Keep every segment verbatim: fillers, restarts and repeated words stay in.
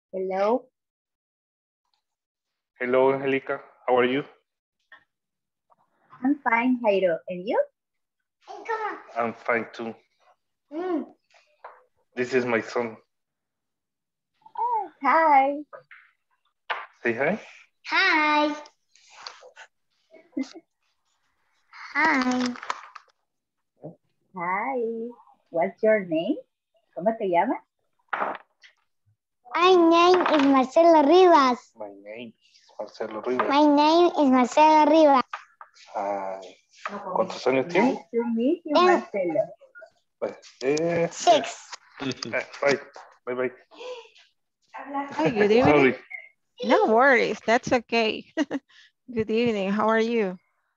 Hello. Hello, Angelica. How are you? I'm fine, Jairo. And you? I'm fine too. Mm. This is my son. Oh, hi. Say hi. Hi. Hi. Hi. What's your name? ¿Cómo te llamas? My name is Marcelo Rivas. My name is Marcelo Rivas. My name is Marcelo Rivas. Ay, ¿cuántos años tiene? Nice to meet you, Marcelo. Pues, eh, Six. eh, bye. Bye bye. Hi, good evening. Sorry. No worries, that's okay. Good evening, how are you?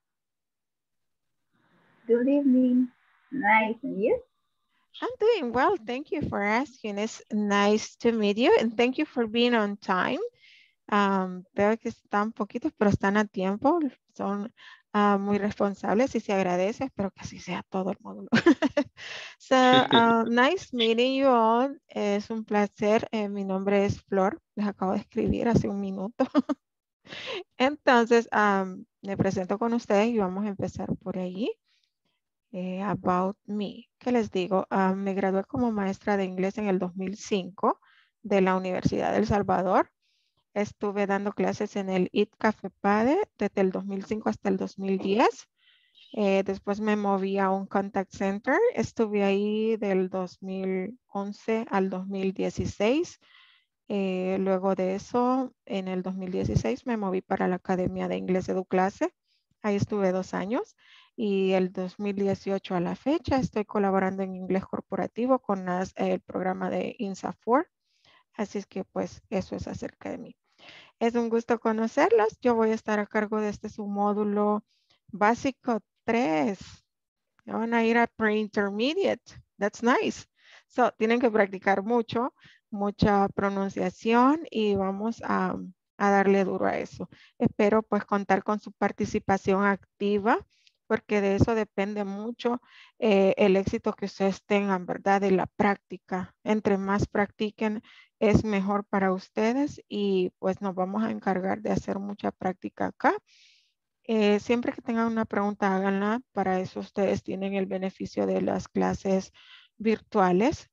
Good evening. Nice. And you? I'm doing well, thank you for asking. It's nice to meet you and thank you for being on time. Um, veo que están poquitos, pero están a tiempo. Son uh, muy responsables y se agradece. Espero que así sea todo el módulo. So, uh, nice meeting you all. Es un placer. Eh, mi nombre es Flor. Les acabo de escribir hace un minuto. Entonces, um, me presento con ustedes y vamos a empezar por ahí. Eh, about me. ¿Qué les digo? Uh, me gradué como maestra de inglés en el dos mil cinco de la Universidad del Salvador. Estuve dando clases en el I T Café Pade desde el dos mil cinco hasta el dos mil diez. Eh, después me moví a un contact center. Estuve ahí del dos mil once al dos mil dieciséis. Eh, luego de eso, en el dos mil dieciséis me moví para la Academia de Inglés Educlase. Ahí estuve dos años. Y el dos mil dieciocho a la fecha estoy colaborando en inglés corporativo con las, el programa de INSAFOR. Así es que pues eso es acerca de mí. Es un gusto conocerlos. Yo voy a estar a cargo de este su módulo básico tres. Van a ir a pre-intermediate. That's nice. So, tienen que practicar mucho, mucha pronunciación y vamos a, a darle duro a eso. Espero pues contar con su participación activa porque de eso depende mucho eh, el éxito que ustedes tengan, ¿verdad? De la práctica. Entre más practiquen, es mejor para ustedes y pues nos vamos a encargar de hacer mucha práctica acá. Eh, siempre que tengan una pregunta, háganla. Para eso ustedes tienen el beneficio de las clases virtuales.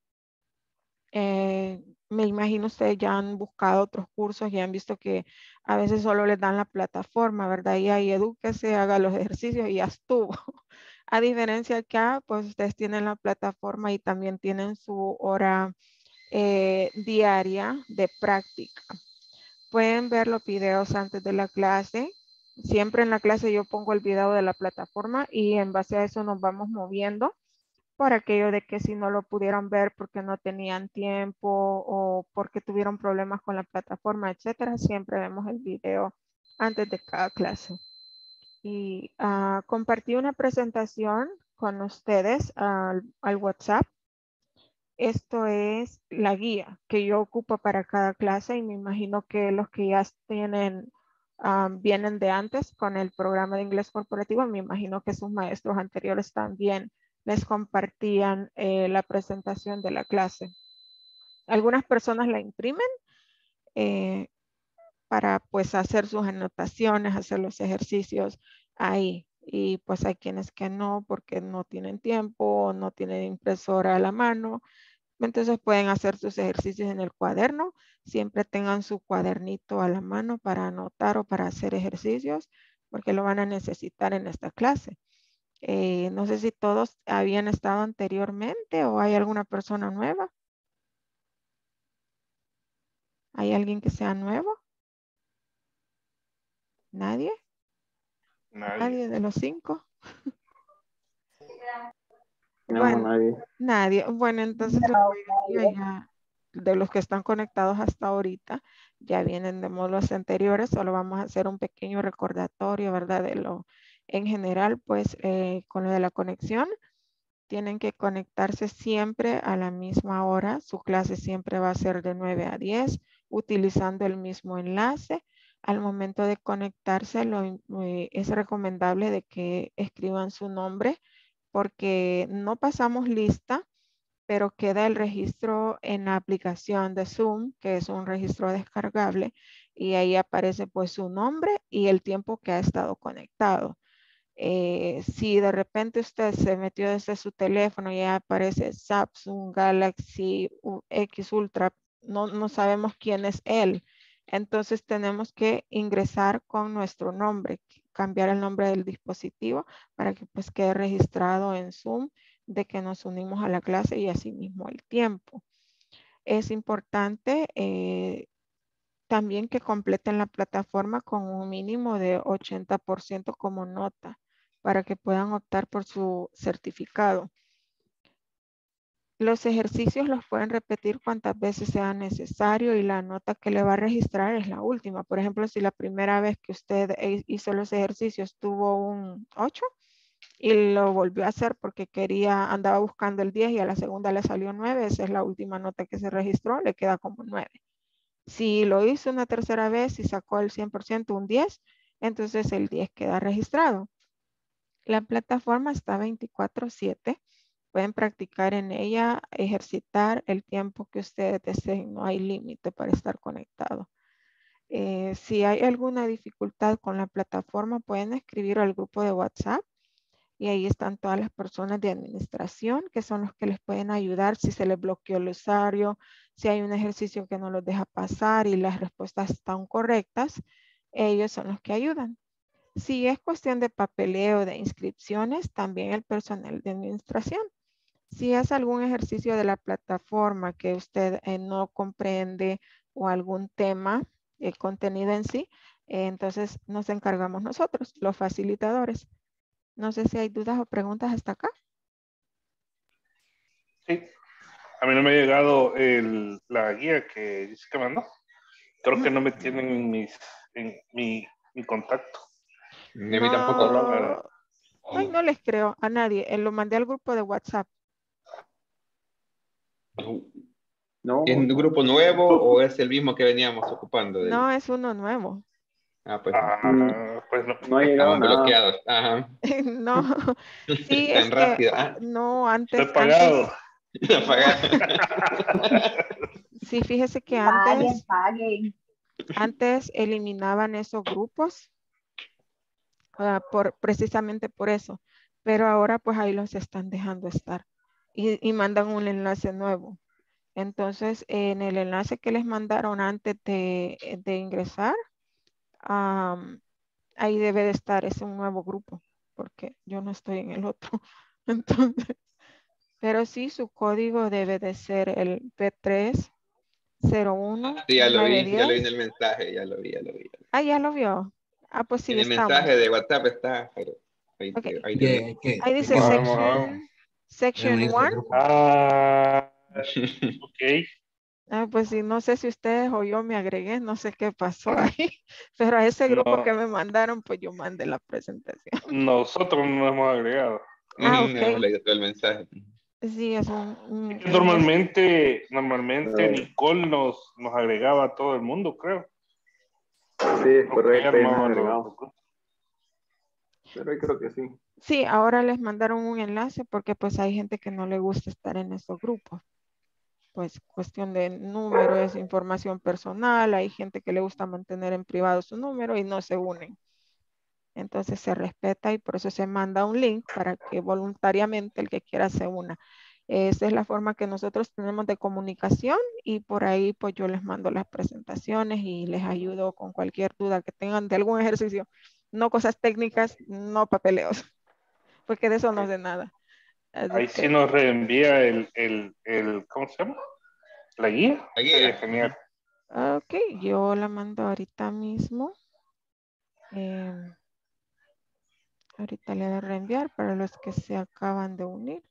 Eh, me imagino ustedes ya han buscado otros cursos y han visto que a veces solo les dan la plataforma, ¿verdad? Y ahí edúquese, haga los ejercicios y ya estuvo. A diferencia acá, pues ustedes tienen la plataforma y también tienen su hora eh, diaria de práctica. Pueden ver los videos antes de la clase. Siempre en la clase yo pongo el video de la plataforma y en base a eso nos vamos moviendo por aquello de que si no lo pudieron ver porque no tenían tiempo o porque tuvieron problemas con la plataforma, etcétera. Siempre vemos el video antes de cada clase. Y uh, compartí una presentación con ustedes al, al WhatsApp. Esto es la guía que yo ocupo para cada clase y me imagino que los que ya tienen, um, vienen de antes con el programa de inglés corporativo, me imagino que sus maestros anteriores también les compartían eh, la presentación de la clase. Algunas personas la imprimen eh, para pues hacer sus anotaciones, hacer los ejercicios ahí. Y pues hay quienes que no porque no tienen tiempo, no tienen impresora a la mano. Entonces pueden hacer sus ejercicios en el cuaderno. Siempre tengan su cuadernito a la mano para anotar o para hacer ejercicios, porque lo van a necesitar en esta clase. Eh, no sé si todos habían estado anteriormente o hay alguna persona nueva. ¿Hay alguien que sea nuevo? ¿Nadie? Nadie. ¿Nadie de los cinco? No, Bueno, nadie. nadie. Bueno, entonces la No, mayoría ya de los que están conectados hasta ahorita ya vienen de módulos anteriores. Solo vamos a hacer un pequeño recordatorio, ¿verdad? De lo en general, pues eh, con lo de la conexión, tienen que conectarse siempre a la misma hora. Su clase siempre va a ser de nueve a diez, utilizando el mismo enlace. Al momento de conectarse, lo, eh, es recomendable de que escriban su nombre porque no pasamos lista pero queda el registro en la aplicación de Zoom, que es un registro descargable, y ahí aparece pues su nombre y el tiempo que ha estado conectado. Eh, si de repente usted se metió desde su teléfono y ya aparece Samsung Galaxy X Ultra, no, no sabemos quién es él. Entonces tenemos que ingresar con nuestro nombre, cambiar el nombre del dispositivo para que pues quede registrado en Zoom de que nos unimos a la clase y asimismo el tiempo. Es importante eh, también que completen la plataforma con un mínimo de ochenta por ciento como nota para que puedan optar por su certificado. Los ejercicios los pueden repetir cuantas veces sea necesario y la nota que le va a registrar es la última. Por ejemplo, si la primera vez que usted hizo los ejercicios tuvo un ocho y lo volvió a hacer porque quería, andaba buscando el diez y a la segunda le salió nueve, esa es la última nota que se registró, le queda como nueve. Si lo hizo una tercera vez y sacó el cien por ciento, un diez, entonces el diez queda registrado. La plataforma está veinticuatro siete. Pueden practicar en ella, ejercitar el tiempo que ustedes deseen. No hay límite para estar conectado. Eh, si hay alguna dificultad con la plataforma, pueden escribir al grupo de WhatsApp. Y ahí están todas las personas de administración, que son los que les pueden ayudar si se les bloqueó el usuario, si hay un ejercicio que no los deja pasar y las respuestas están correctas, ellos son los que ayudan. Si es cuestión de papeleo, de inscripciones, también el personal de administración. Si es algún ejercicio de la plataforma que usted eh, no comprende o algún tema, el contenido en sí, eh, entonces nos encargamos nosotros, los facilitadores. No sé si hay dudas o preguntas hasta acá. Sí, a mí no me ha llegado el, la guía que dice que mandó. Creo que no me tienen en, mis, en mi, mi contacto. Ni a mí tampoco. No, ay, no les creo a nadie. Eh, Lo mandé al grupo de WhatsApp. No, ¿Es un grupo nuevo o es el mismo que veníamos ocupando? Del... No, es uno nuevo. Ah, pues Ah, pues no. no ha llegado estamos nada. bloqueados. Ajá. No, sí, es Tan que rápido. Ah, no, antes, Estoy pagado. antes, apagado. sí, fíjese que Paguen, antes, paguen. antes eliminaban esos grupos uh, por, precisamente por eso, pero ahora pues ahí los están dejando estar y, y mandan un enlace nuevo. Entonces, en el enlace que les mandaron antes de, de ingresar, um, ahí debe de estar, es un nuevo grupo, porque yo no estoy en el otro. Entonces, pero sí, su código debe de ser el P tres cero uno Sí, ya lo nueve vi, ya lo vi en diez. el mensaje, ya lo vi, ya lo vi. Ah, ya lo vio. Ah, pues sí, En el estamos. mensaje de WhatsApp está, pero ahí, Ok. ahí ¿Qué, te- qué, Ahí de dice qué Vamos, grupo? vamos. section, Voy a section unirse al one. grupo. Ah, ok. Ah, pues sí, no sé si ustedes o yo me agregué, no sé qué pasó ahí, pero a ese grupo No, que me mandaron, pues yo mandé la presentación. nosotros no nos hemos agregado. Ah, no hemos ok. leído todo el mensaje. Sí, es un... Es un- que un- normalmente, normalmente Nicole nos, nos agregaba a todo el mundo, creo. Sí, es Creo que correcto, ella ahí me han armaba los- agregado. los grupos. Pero ahí creo que sí. Sí, ahora les mandaron un enlace porque pues hay gente que no le gusta estar en esos grupos. Pues cuestión de número, es información personal, hay gente que le gusta mantener en privado su número y no se unen. Entonces se respeta y por eso se manda un link para que voluntariamente el que quiera se una. Esa es la forma que nosotros tenemos de comunicación y por ahí pues yo les mando las presentaciones y les ayudo con cualquier duda que tengan de algún ejercicio. No cosas técnicas, no papeleos, porque de eso no sé nada. Así Ahí sí que, nos reenvía el, el, el, ¿cómo se llama? La guía. La guía. Sería genial. ok, yo la mando ahorita mismo. Eh, ahorita le voy a reenviar para los que se acaban de unir.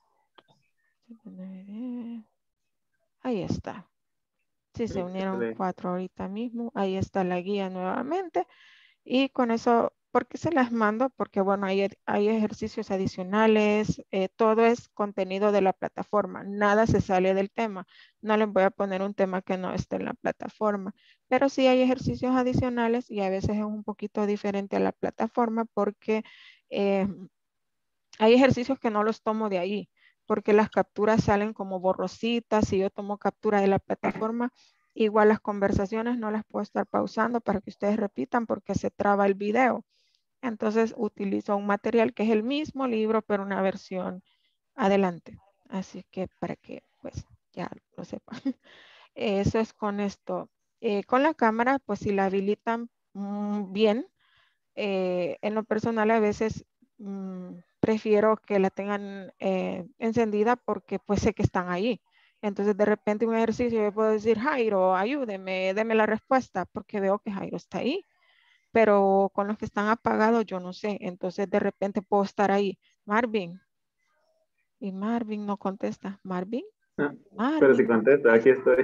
Ahí está. Sí, se unieron Excelente. cuatro ahorita mismo. Ahí está la guía nuevamente. Y con eso, ¿por qué se las mando? Porque bueno, hay, hay ejercicios adicionales. Eh, todo es contenido de la plataforma. Nada se sale del tema. No les voy a poner un tema que no esté en la plataforma. Pero sí hay ejercicios adicionales y a veces es un poquito diferente a la plataforma porque eh, hay ejercicios que no los tomo de ahí. porque las capturas salen como borrositas. Si yo tomo captura de la plataforma, igual las conversaciones no las puedo estar pausando para que ustedes repitan porque se traba el video. Entonces utilizo un material que es el mismo libro, pero una versión adelante. Así que para que pues ya lo sepan. Eso es con esto. Eh, con la cámara, pues si la habilitan mm, bien, eh, en lo personal a veces mm, prefiero que la tengan eh, encendida porque pues sé que están ahí. Entonces de repente un ejercicio yo puedo decir, Jairo, ayúdeme, deme la respuesta porque veo que Jairo está ahí. Pero con los que están apagados yo no sé. Entonces de repente puedo estar ahí, Marvin. Y Marvin no contesta. Marvin. Ah, Marvin. pero si contesta, aquí estoy.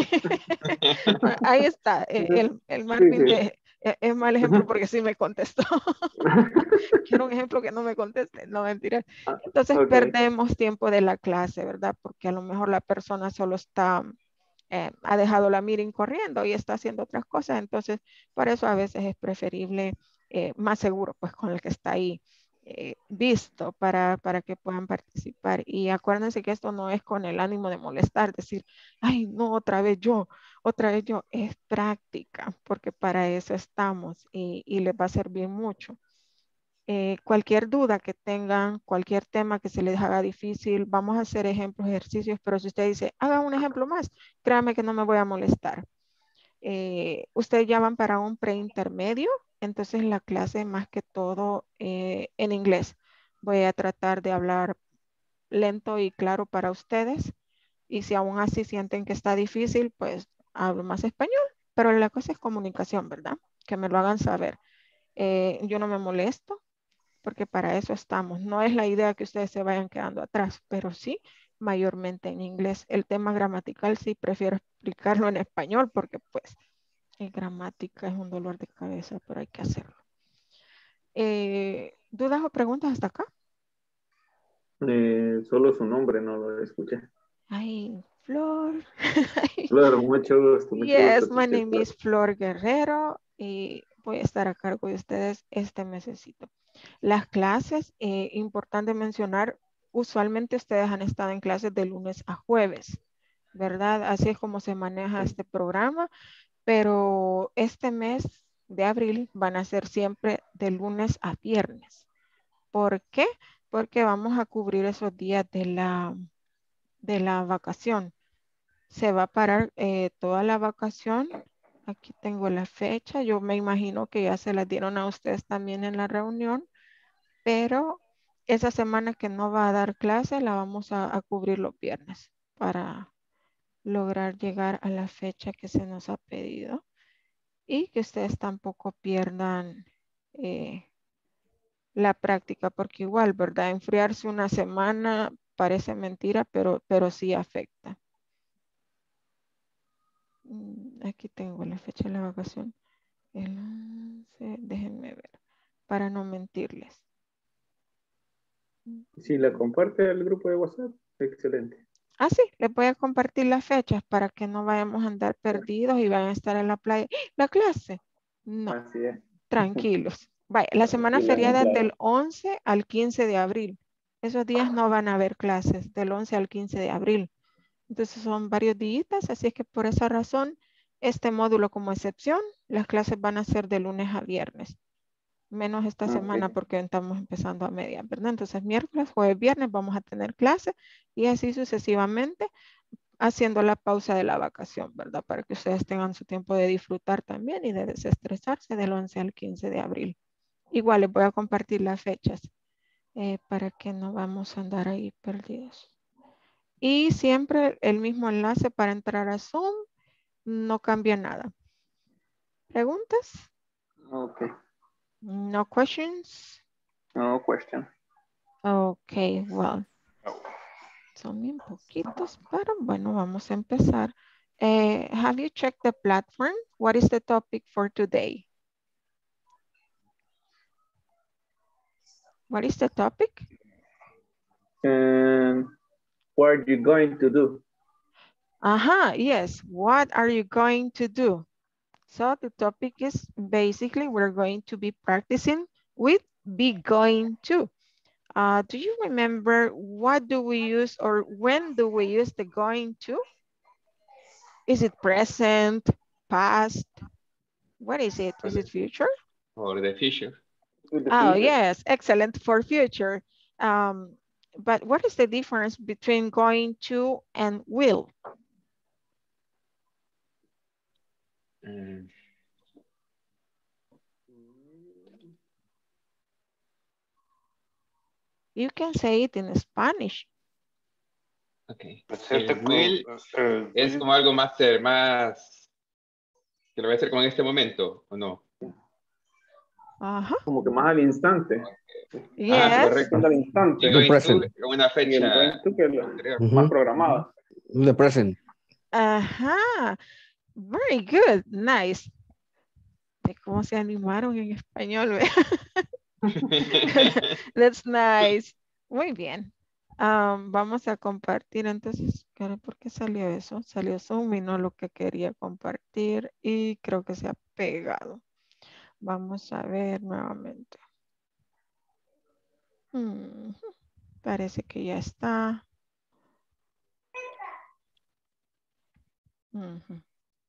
Ahí está, eh, el, el Marvin Sí, sí. de- eh, es mal ejemplo porque sí me contestó. Quiero un ejemplo que no me conteste, no mentira. Ah, Entonces ok. perdemos tiempo de la clase, ¿verdad? Porque a lo mejor la persona solo está, eh, ha dejado la meeting corriendo y está haciendo otras cosas. Entonces, por eso a veces es preferible, eh, más seguro, pues con el que está ahí eh, visto para, para que puedan participar. Y acuérdense que esto no es con el ánimo de molestar, decir, ay, no, otra vez yo, otra vez yo, es práctica, porque para eso estamos y, y les va a servir mucho. Eh, cualquier duda que tengan, cualquier tema que se les haga difícil, vamos a hacer ejemplos, ejercicios, pero si usted dice, haga un ejemplo más, créame que no me voy a molestar. Eh, ustedes ya van para un preintermedio, entonces la clase más que todo eh, en inglés. Voy a tratar de hablar lento y claro para ustedes y si aún así sienten que está difícil, pues hablo más español, pero la cosa es comunicación, ¿verdad? Que me lo hagan saber. Eh, yo no me molesto porque para eso estamos. No es la idea que ustedes se vayan quedando atrás, pero sí mayormente en inglés. El tema gramatical sí prefiero explicarlo en español porque pues eh, gramática es un dolor de cabeza, pero hay que hacerlo. Eh, ¿Dudas o preguntas hasta acá? Eh, solo su nombre no lo escuché. Ay, Flor. Claro, mucho gusto, mucho Yes, gusto. my teacher name Flor. is Flor Guerrero y voy a estar a cargo de ustedes este mesecito. Las clases, eh, importante mencionar, usualmente ustedes han estado en clases de lunes a jueves, ¿verdad? Así es como se maneja este programa, pero este mes de abril van a ser siempre de lunes a viernes. ¿Por qué? Porque vamos a cubrir esos días de la, de la vacación. Se va a parar eh, toda la vacación. Aquí tengo la fecha. Yo me imagino que ya se la dieron a ustedes también en la reunión, pero esa semana que no va a dar clase la vamos a, a cubrir los viernes para lograr llegar a la fecha que se nos ha pedido y que ustedes tampoco pierdan eh, la práctica, porque igual, ¿verdad? Enfriarse una semana parece mentira, pero, pero sí afecta. Mm, Aquí tengo la fecha de la vacación. El once, déjenme ver, para no mentirles. Si la comparte al grupo de WhatsApp, excelente. Ah, sí, les voy a compartir las fechas para que no vayamos a andar perdidos y vayan a estar en la playa. ¿La clase? No, Así es. tranquilos. Vaya, la semana feriada es del once al quince de abril. Esos días no van a haber clases, del once al quince de abril. Entonces son varios días, así es que por esa razón, este módulo como excepción, las clases van a ser de lunes a viernes. Menos esta Ok. semana porque estamos empezando a media, ¿verdad? Entonces miércoles, jueves, viernes vamos a tener clase y así sucesivamente haciendo la pausa de la vacación, ¿verdad? Para que ustedes tengan su tiempo de disfrutar también y de desestresarse del once al quince de abril. Igual les voy a compartir las fechas eh, para que no vamos a andar ahí perdidos. Y siempre el mismo enlace para entrar a Zoom, no cambia nada. ¿Preguntas? Ok. No questions? No question. Ok, well. Son bien poquitos, pero bueno, vamos a empezar. Uh, have you checked the platform? What is the topic for today? What is the topic? And what are you going to do? Aha, yes. What are you going to do? So the topic is basically we're going to be practicing with be going to. Uh, do you remember what do we use or when do we use the going to? Is it present, past? What is it? Is it future? Or the future. With the Oh, future. yes, excellent for future. Um, but what is the difference between going to and will? Mm. You can say it in Spanish. Ok. Presente El con- will eh, es will- como algo más, eh, más, que lo voy a hacer como en este momento, ¿o no? Ajá. Como que más al instante. Ah, Yes. correcto. Al instante. Y going to, present. con una Y el fecha going to que lo- anterior. Ujú. más programada. The present. Ajá. Very good. Nice. De cómo se animaron en español. ¿Ve? That's nice. Muy bien. Um, vamos a compartir entonces. ¿Por qué salió eso? Salió Zoom y no lo que quería compartir. Y creo que se ha pegado. Vamos a ver nuevamente. Hmm, Parece que ya está. Ujú.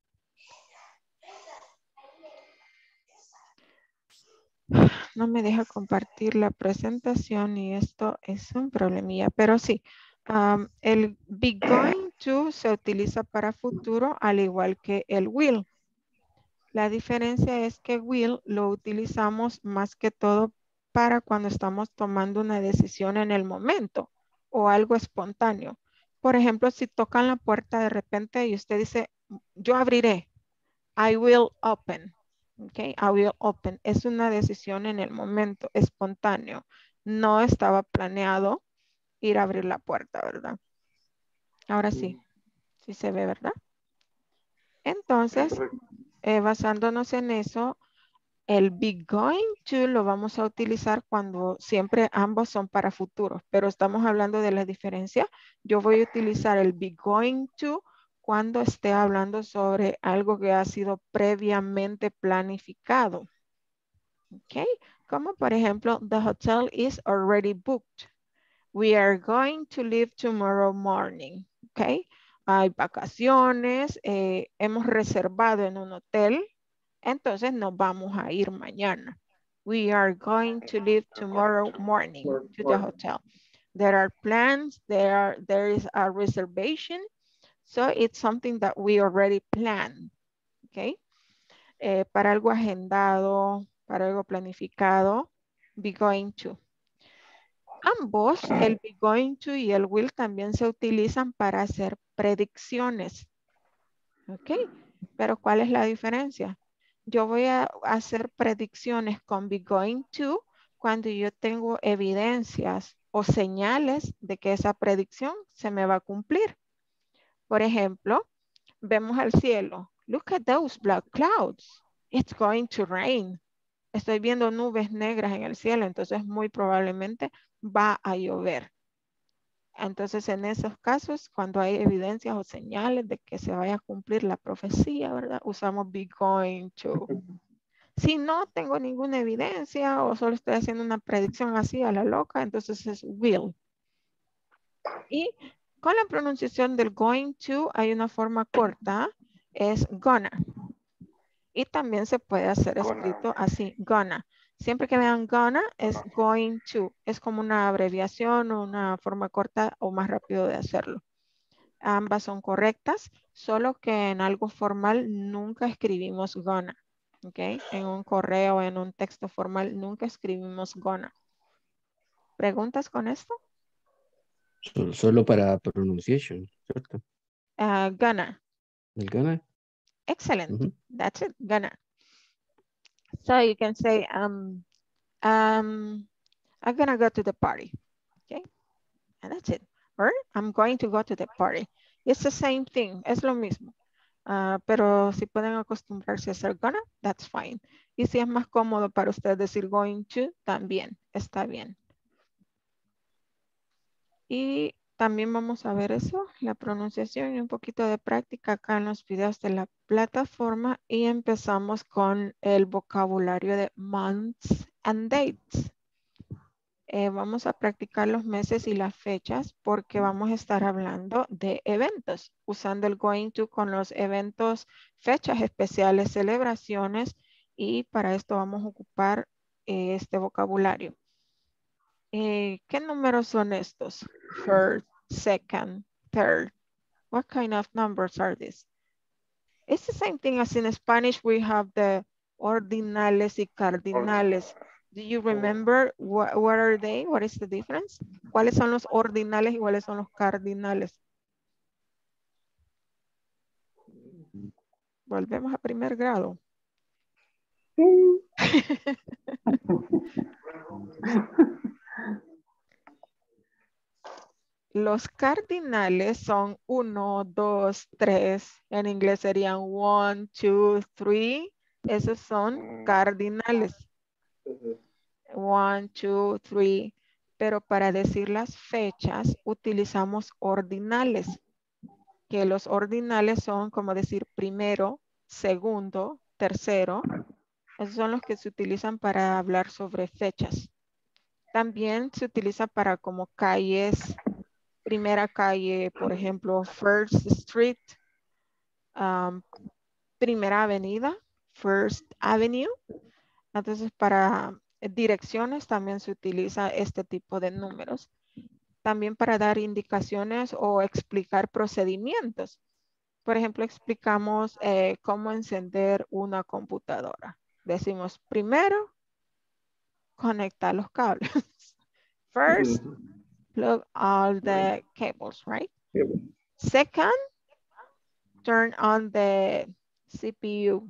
No me deja compartir la presentación y esto es un problemilla, pero sí. um, el be going to se utiliza para futuro al igual que el will. La diferencia es que will lo utilizamos más que todo para cuando estamos tomando una decisión en el momento o algo espontáneo. Por ejemplo, si tocan la puerta de repente y usted dice, yo abriré, I will open. Okay, I will open. Es una decisión en el momento, espontáneo. No estaba planeado ir a abrir la puerta, ¿verdad? Ahora sí, sí se ve, ¿verdad? Entonces, eh, basándonos en eso, el be going to lo vamos a utilizar cuando siempre ambos son para futuros, pero estamos hablando de la diferencia. Yo voy a utilizar el be going to cuando esté hablando sobre algo que ha sido previamente planificado. Ok, como por ejemplo, the hotel is already booked. We are going to leave tomorrow morning. Ok, hay vacaciones, eh, hemos reservado en un hotel, entonces nos vamos a ir mañana. We are going to leave tomorrow morning to the hotel. There are plans, there, are, there is a reservation. So it's something that we already planned. Okay. Eh, para algo agendado, para algo planificado, be going to. Ambos, el be going to y el will también se utilizan para hacer predicciones. Ok, pero ¿cuál es la diferencia? Yo voy a hacer predicciones con be going to cuando yo tengo evidencias o señales de que esa predicción se me va a cumplir. Por ejemplo, vemos al cielo. Look at those black clouds. It's going to rain. Estoy viendo nubes negras en el cielo, entonces muy probablemente va a llover. Entonces, en esos casos, cuando hay evidencias o señales de que se vaya a cumplir la profecía, ¿verdad? Usamos be going to. Si no tengo ninguna evidencia o solo estoy haciendo una predicción así a la loca, entonces es will. Y con la pronunciación del going to hay una forma corta, es gonna. Y también se puede hacer Gonna. escrito así, gonna. Siempre que vean gonna es going to. Es como una abreviación o una forma corta o más rápido de hacerlo. Ambas son correctas, solo que en algo formal nunca escribimos gonna. ¿Ok? En un correo, en un texto formal, nunca escribimos gonna. ¿Preguntas con esto? Solo, solo para pronunciation, ¿cierto? Uh, gonna. El gana. Excellent. Uh-huh. That's it. Gonna. So you can say, um, um, I'm gonna go to the party. Okay. And that's it. Or I'm going to go to the party. It's the same thing. Es lo mismo. Uh, pero si pueden acostumbrarse a hacer gonna, that's fine. Y si es más cómodo para usted decir going to, también está bien. Y también vamos a ver eso, la pronunciación y un poquito de práctica acá en los videos de la plataforma. Y empezamos con el vocabulario de months and dates. Eh, vamos a practicar los meses y las fechas porque vamos a estar hablando de eventos, usando el going to con los eventos, fechas especiales, celebraciones, y para esto vamos a ocupar eh, este vocabulario. Eh, ¿Qué números son estos? First, second, third. What kind of numbers are these? It's the same thing as in Spanish. We have the ordinales y cardinales. Do you remember what, what are they? What is the difference? ¿Cuáles son los ordinales y cuáles son los cardinales? Volvemos a primer grado. Los cardinales son uno, dos, tres. En inglés serían one, two, three. Esos son cardinales. One, two, three. Pero para decir las fechas utilizamos ordinales. Que los ordinales son como decir primero, segundo, tercero. Esos son los que se utilizan para hablar sobre fechas. También se utiliza para como calles. Primera calle, por ejemplo, First Street. Um, primera avenida, First Avenue. Entonces, para direcciones también se utiliza este tipo de números. También para dar indicaciones o explicar procedimientos. Por ejemplo, explicamos eh, cómo encender una computadora. Decimos primero, conectar los cables. First, plug all the cables, right? Second, turn on the C P U.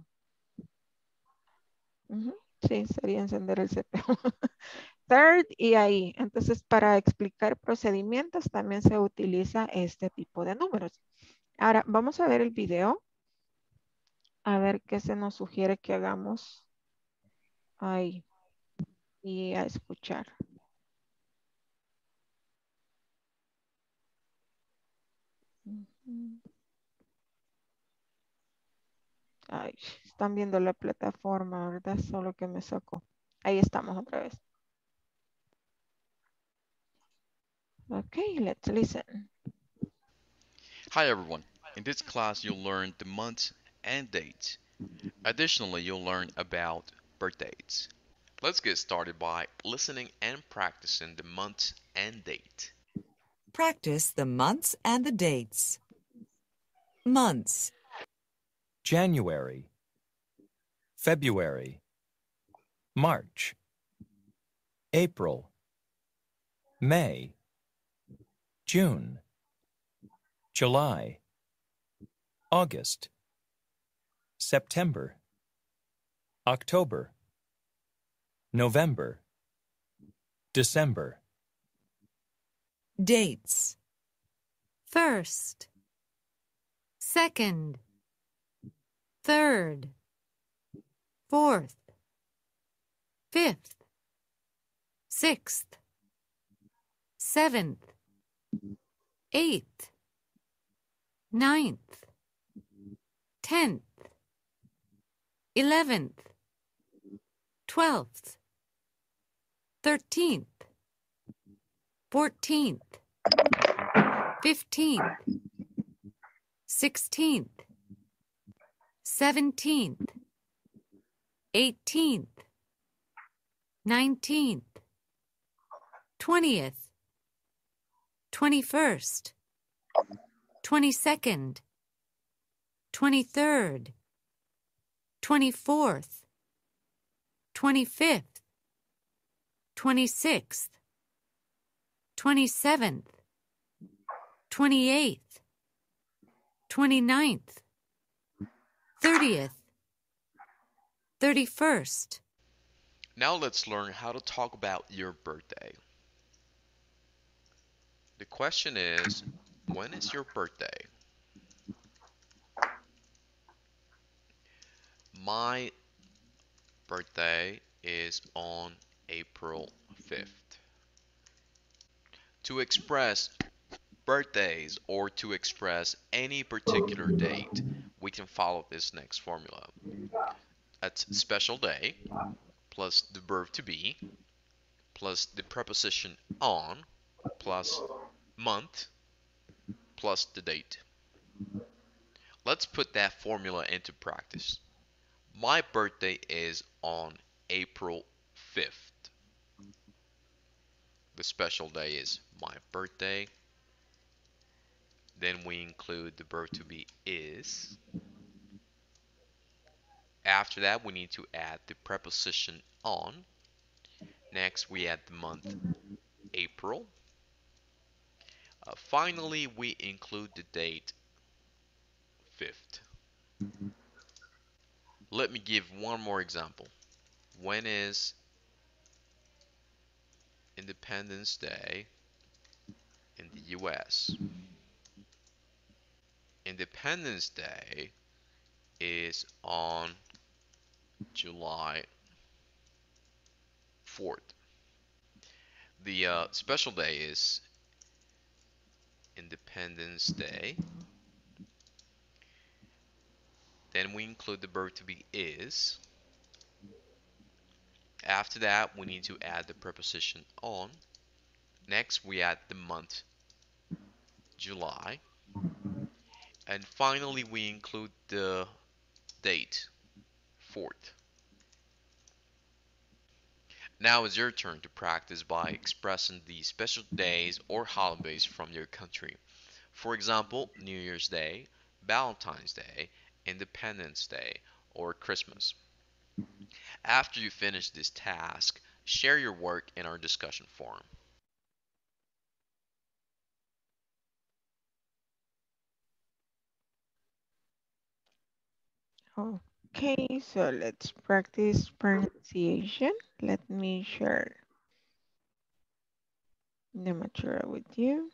Uh-huh. Sí, sería encender el C P U. Third, y ahí. Entonces, para explicar procedimientos también se utiliza este tipo de números. Ahora, vamos a ver el video. A ver qué se nos sugiere que hagamos ahí. Y a escuchar. Uh-huh. Ay, están viendo la plataforma, ¿verdad? Solo que me sacó. Ahí estamos otra vez. Okay, let's listen. Hi everyone. In this class you'll learn the months and dates. Additionally, you'll learn about birthdays. Let's get started by listening and practicing the months and date. Practice the months and the dates. Months. January, February, March, April, May, June, July, August, September, October, November, December. Dates. First, second, third, fourth, fifth, sixth, seventh, eighth, ninth, tenth, eleventh, twelfth, thirteenth, fourteenth, fifteenth, sixteenth, seventeenth, eighteenth, nineteenth, twentieth, twenty-first, twenty-second, twenty-third, twenty-fourth, twenty-fifth, twenty-sixth, twenty-seventh, twenty-eighth, twenty-ninth, thirtieth, thirty-first. Now let's learn how to talk about your birthday. The question is, when is your birthday? My birthday is on April fifth. To express birthdays or to express any particular date, we can follow this next formula. That's special day plus the verb to be plus the preposition on plus month plus the date. Let's put that formula into practice. My birthday is on April fifth. The special day is my birthday. Then we include the verb to be is. After that, we need to add the preposition on. Next, we add the month April. Uh, finally, we include the date fifth. Let me give one more example. When is Independence Day in the U S? Independence Day is on July fourth. The uh, special day is Independence Day. Then we include the verb to be is. After that, we need to add the preposition on. Next, we add the month July. And finally, we include the date fourth. Now it's your turn to practice by expressing the special days or holidays from your country. For example, New Year's Day, Valentine's Day, Independence Day, or Christmas. After you finish this task, share your work in our discussion forum. Okay, so let's practice pronunciation. Let me share the material with you.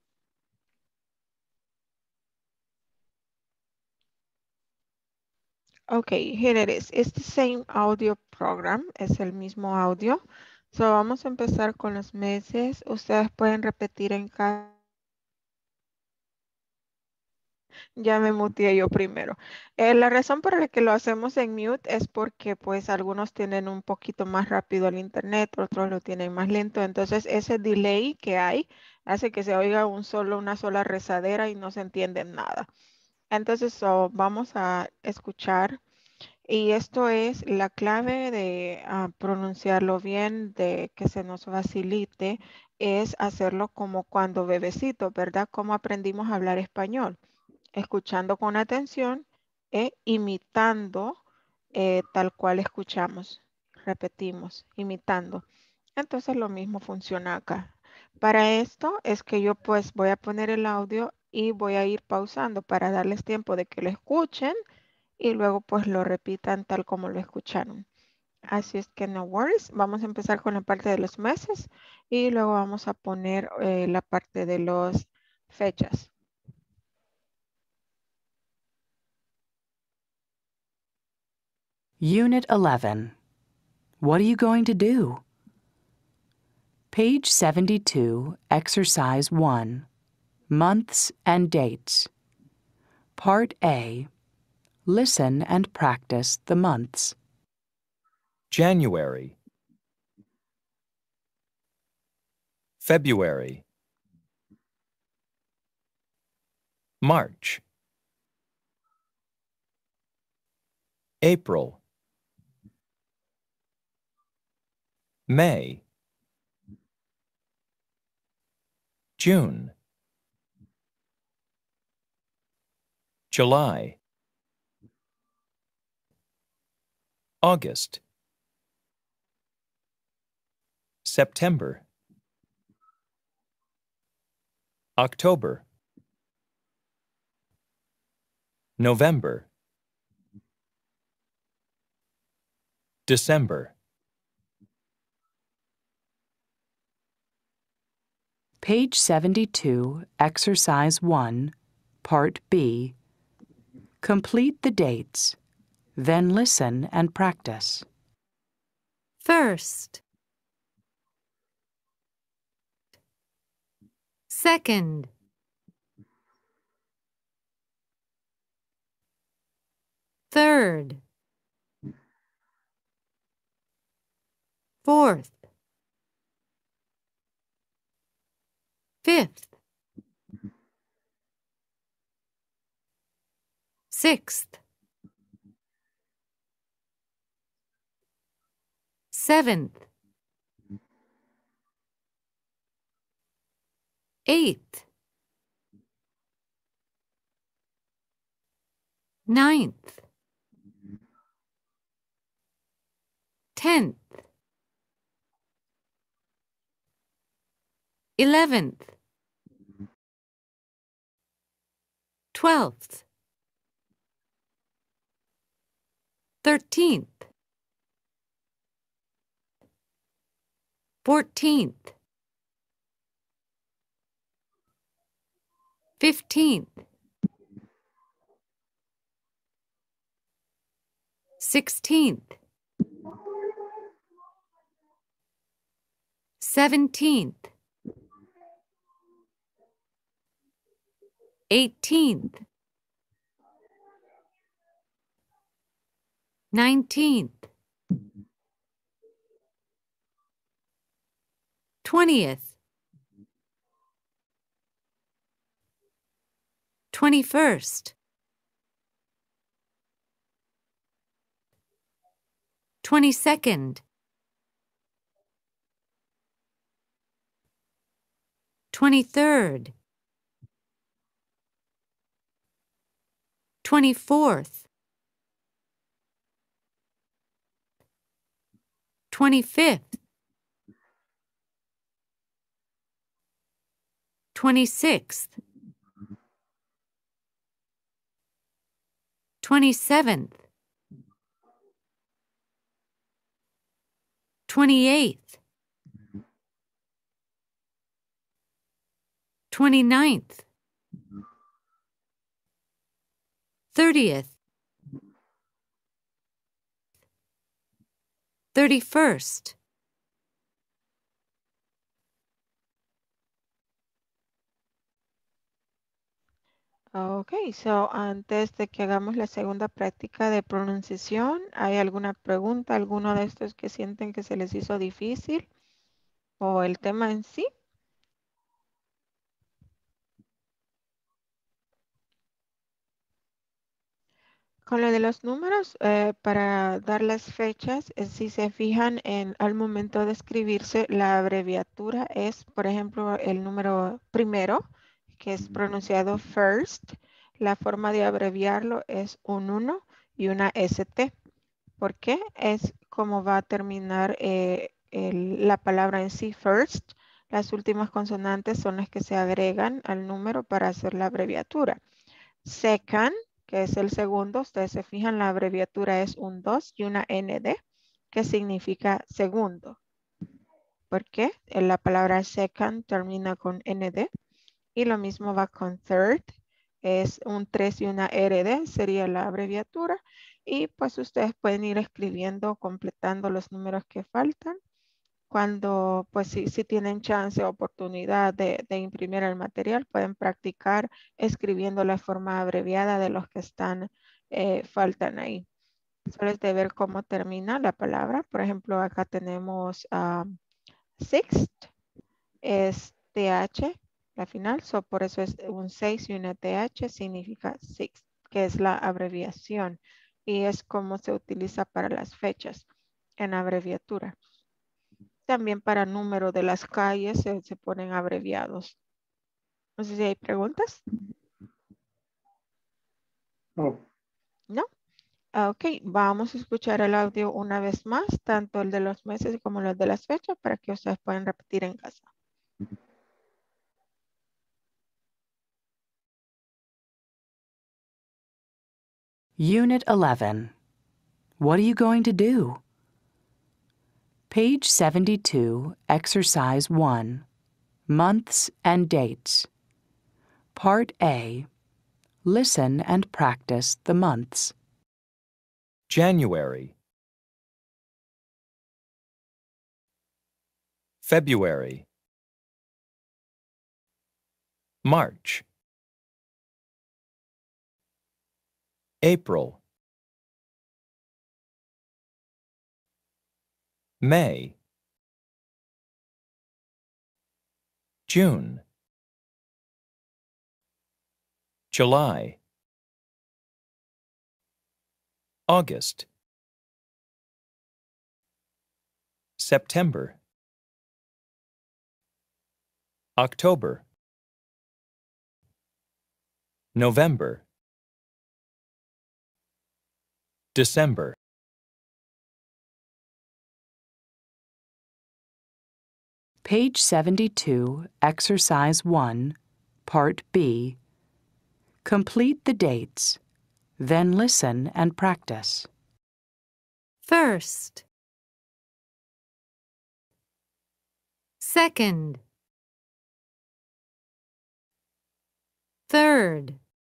Okay, here it is. It's the same audio program, es el mismo audio. So vamos a empezar con los meses. Ustedes pueden repetir en casa. Ya me muteé yo primero. Eh, la razón por la que lo hacemos en mute es porque pues algunos tienen un poquito más rápido el internet, otros lo tienen más lento. Entonces ese delay que hay hace que se oiga un solo, una sola rezadera y no se entiende nada. Entonces so, vamos a escuchar. Y esto es la clave de uh, pronunciarlo bien, de que se nos facilite, es hacerlo como cuando bebecito, ¿verdad? Como aprendimos a hablar español. Escuchando con atención e imitando eh, tal cual escuchamos. Repetimos, imitando. Entonces lo mismo funciona acá. Para esto es que yo pues voy a poner el audio y voy a ir pausando para darles tiempo de que lo escuchen y luego pues lo repitan tal como lo escucharon. Así es que no worries. Vamos a empezar con la parte de los meses y luego vamos a poner eh, la parte de las fechas. Unit eleven. What are you going to do? Page seventy-two, Exercise one. Months and Dates. Part A. Listen and practice the months. January, February, March, April, May, June, July, August, September, October, November, December. Page seventy-two, Exercise one, Part B. Complete the dates. Then listen and practice. First. Second. Third. Fourth. fifth, sixth, seventh, eighth, ninth, tenth, eleventh, twelfth, thirteenth, fourteenth, fifteenth, sixteenth, seventeenth, eighteenth, nineteenth, twentieth, twenty-first, twenty-second, twenty-third, twenty-fourth, twenty-fifth, twenty-sixth, twenty-seventh, twenty-eighth, twenty-ninth, thirtieth, thirty-first, Ok, so antes de que hagamos la segunda práctica de pronunciación, ¿hay alguna pregunta, alguno de estos que sienten que se les hizo difícil o el tema en sí? Con lo de los números, eh, para dar las fechas, eh, si se fijan en al momento de escribirse, la abreviatura es, por ejemplo, el número primero, que es pronunciado first. La forma de abreviarlo es un uno y una S T. ¿Por qué? Es como va a terminar eh, el- la palabra en sí, first. Las últimas consonantes son las que se agregan al número para hacer la abreviatura. Second, que es el segundo, ustedes se fijan, la abreviatura es un dos y una N D, que significa segundo. ¿Por qué? Eh, La palabra second termina con N D. Y lo mismo va con third, es un tres y una R D, sería la abreviatura. Y pues ustedes pueden ir escribiendo, completando los números que faltan. Cuando, pues si, si tienen chance o oportunidad de, de imprimir el material, pueden practicar escribiendo la forma abreviada de los que están, eh, faltan ahí. Solo es de ver cómo termina la palabra. Por ejemplo, acá tenemos um, sixth, es T H, la final, so por eso es un seis y una T H, significa sixth, que es la abreviación. Y es como se utiliza para las fechas en abreviatura. También para número de las calles se, se ponen abreviados. No sé si hay preguntas. No. ¿No? Ah, ok, vamos a escuchar el audio una vez más, tanto el de los meses como el de las fechas, para que ustedes puedan repetir en casa. Unit eleven. What are you going to do? Page seventy-two, Exercise one, Months and Dates. Part A. Listen and practice the months. January, February, March, April, May, June, July, August, September, October, November, December. Page seventy-two, Exercise one, Part B. Complete the dates. Then listen and practice. First. Second. Third.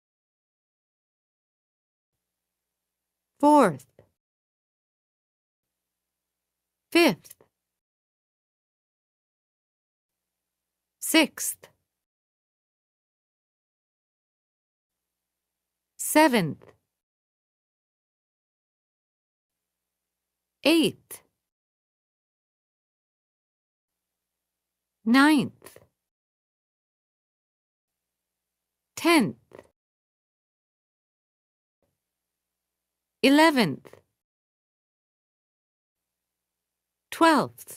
Fourth. Fifth. Sixth. Seventh. Eighth. Ninth. Tenth. Eleventh. Twelfth.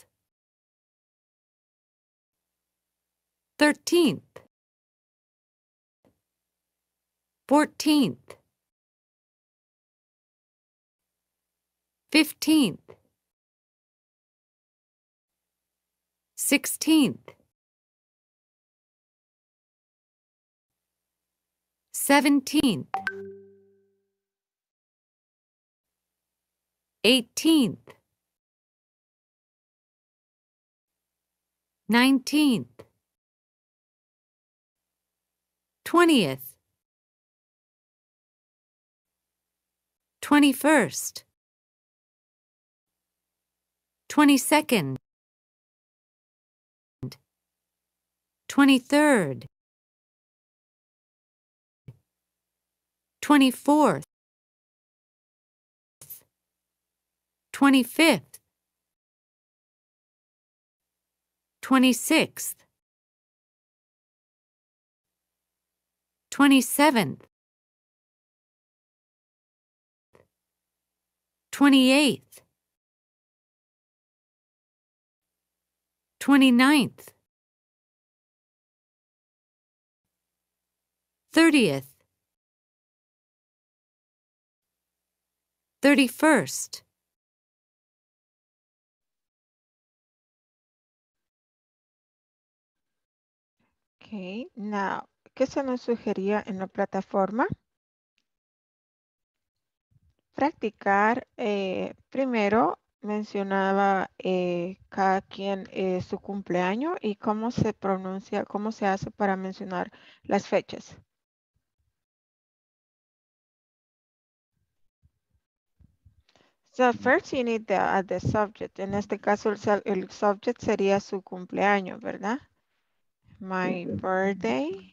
Thirteenth. Fourteenth. Fifteenth. Sixteenth. Seventeenth. Eighteenth. Nineteenth. Twentieth. Twenty-first. Twenty-second. Twenty-third. Twenty-fourth. Twenty-fifth. Twenty-sixth. Twenty-seventh. Twenty-eighth. Twenty-ninth. Thirtieth. Thirty-first. Okay, now, ¿qué se nos sugería en la plataforma? Practicar, eh, primero mencionaba eh, cada quien eh, su cumpleaños y cómo se pronuncia, cómo se hace para mencionar las fechas. So first you need the, uh, the subject. En este caso el, su- el subject sería su cumpleaños, ¿verdad? My birthday.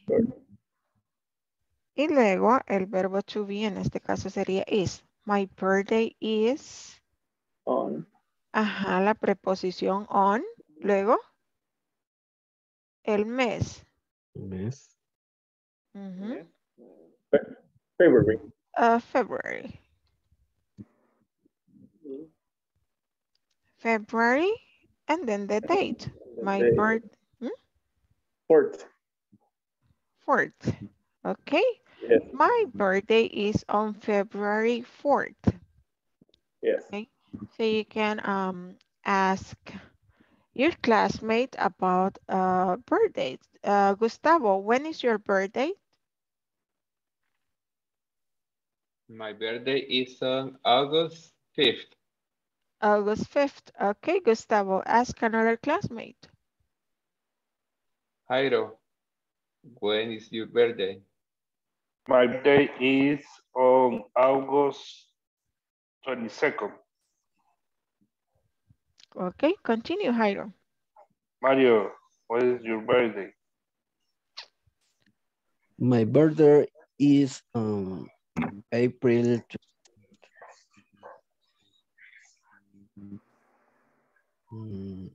Y luego el verbo to be en este caso sería is. My birthday is. On. Ajá, la preposición on. Luego el mes. Mes. Ujú. Fe- February. Uh, February. February. And then the date. My Day. birth. hmm? Fourth. Fourth. Okay. Yes. My birthday is on February fourth. Yes. Okay. So you can um, ask your classmate about uh, birthdays. Uh, Gustavo, when is your birthday? My birthday is on August fifth. August fifth. Okay, Gustavo, ask another classmate. Jairo, when is your birthday? My birthday is on August twenty-second. Okay, continue, Jairo. Mario, what is your birthday? My birthday is um April. Mm,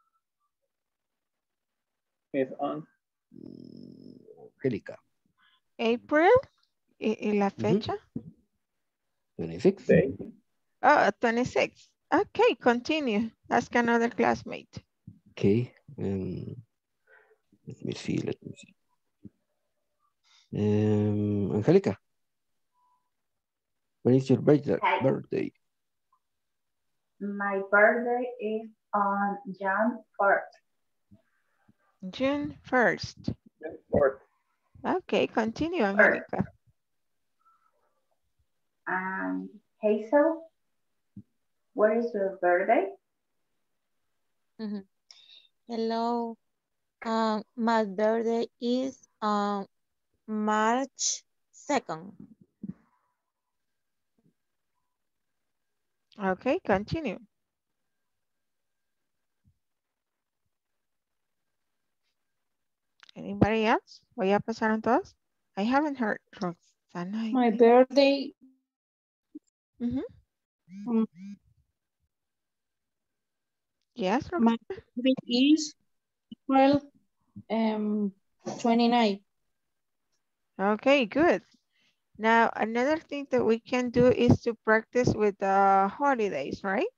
Is on. Angélica. April. ¿Y, y la fecha? twenty-six. Day. Oh, twenty-six. Okay, continue. Ask another classmate. Okay. Um, let me see. Let me see. Um, Angelica, when is your birthday? Hi. birthday? My birthday is on June fourth. June first. Fourth. Okay, continue, Angelica. And Hazel, where is your birthday? Mhm. Hello. Um, my birthday is on March second. Okay, continue. Anybody else? ¿O ya pasaron todos? I haven't heard Roxana. I My think. birthday Mhm. um, Yes, my Roxana. birthday is April um twenty-nine. Okay, good. Now, another thing that we can do is to practice with the holidays, right?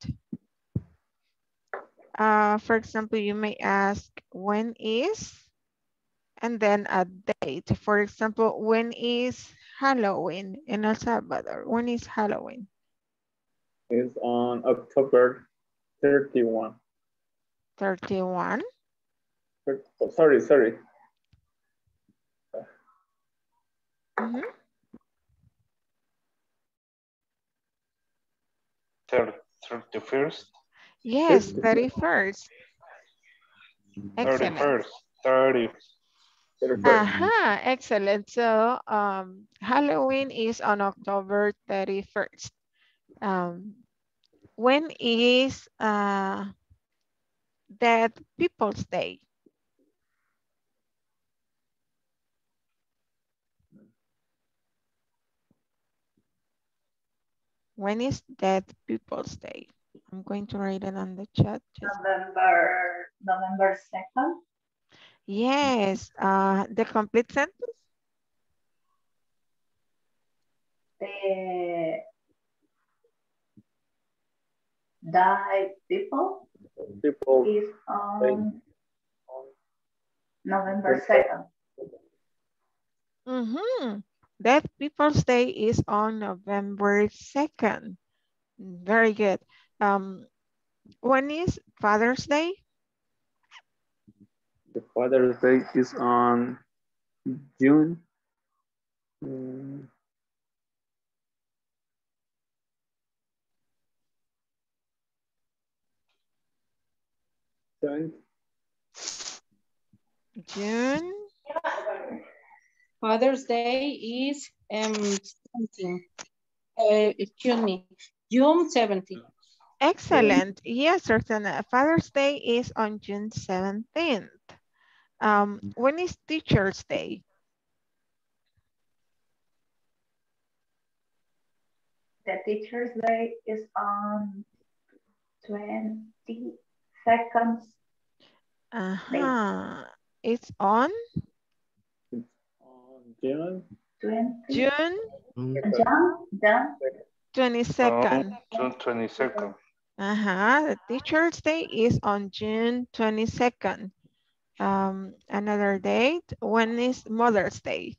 Uh, for example, you may ask, when is, and then a date. For example, when is Halloween in El Salvador? When is Halloween? Is on October thirty-one. thirty-one. Oh, sorry, sorry. Mm-hmm. thirty-first. Yes, thirty-first. Excellent. thirty-first. thirty. Aha, excellent. So um, Halloween is on October thirty-first. Um, when is uh, Dead People's Day? When is Dead People's Day? I'm going to write it on the chat. Just... November, November second. Yes, uh, the complete sentence? The died people, people is on November second. Mm-hmm. Dead People's Day is on November second. Very good. Um, when is Father's Day? The Father's Day is on June. Um, seventh. June. Father's Day is um seventeen. Uh, excuse me, June seventeenth. Excellent. Yes, Roxana. Father's Day is on June seventeenth. Um, when is Teacher's Day? The Teacher's Day is on twenty-second. Uh-huh. It's on? On June. twenty. June? June, June. twenty-second. Oh, June twenty-second. Uh-huh. The Teacher's Day is on June twenty-second. Um, another date. When is Mother's Day?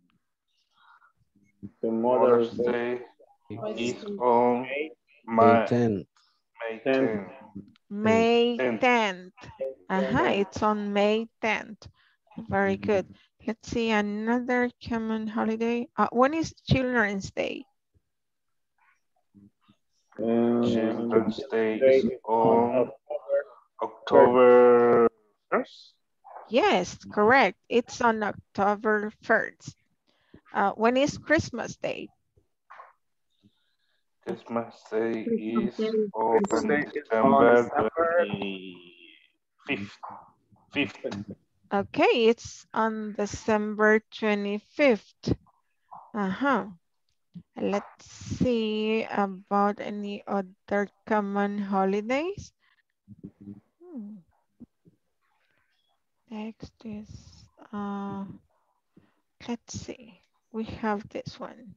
The Mother's Mother's Day Day is on May tenth. May tenth. May tenth. tenth. Uh-huh. It's on May tenth. Very good. Let's see another common holiday. Uh, when is Children's Day? Um, Children's Day Day is is on October October first. Yes, correct. It's on October first. Uh, when is Christmas Day? Christmas Day is Christmas on Day is on December December twenty-fifth. Fifth. Okay, it's on December twenty-fifth. Uh-huh. Let's see about any other common holidays. Hmm. Next is, uh, let's see. we have this one.